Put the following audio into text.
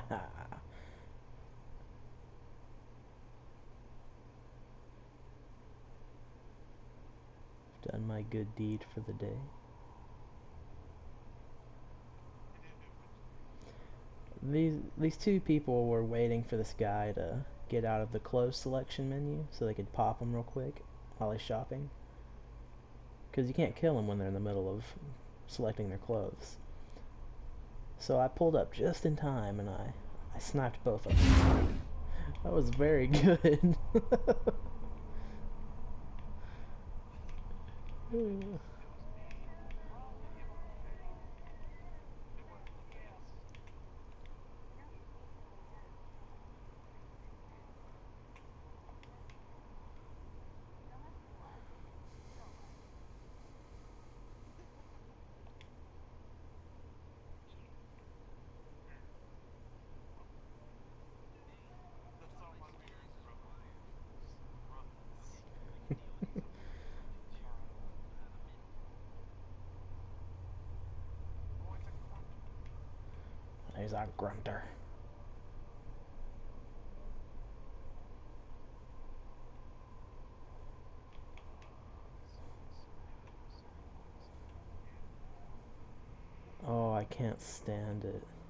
Done my good deed for the day. These two people were waiting for this guy to get out of the clothes selection menu so they could pop him real quick while he's shopping. Because you can't kill them when they're in the middle of selecting their clothes. So I pulled up just in time and I sniped both of them. That was very good. He's a grunter. Oh, I can't stand it.